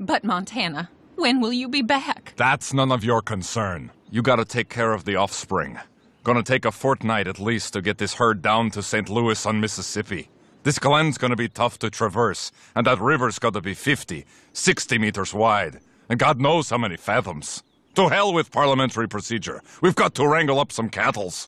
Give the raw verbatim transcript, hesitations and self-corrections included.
But Montana, when will you be back? That's none of your concern. You gotta take care of the offspring. Gonna take a fortnight at least to get this herd down to Saint Louis on Mississippi. This glen's gonna be tough to traverse, and that river's gotta be fifty, sixty meters wide, and God knows how many fathoms. To hell with parliamentary procedure. We've got to wrangle up some cattles.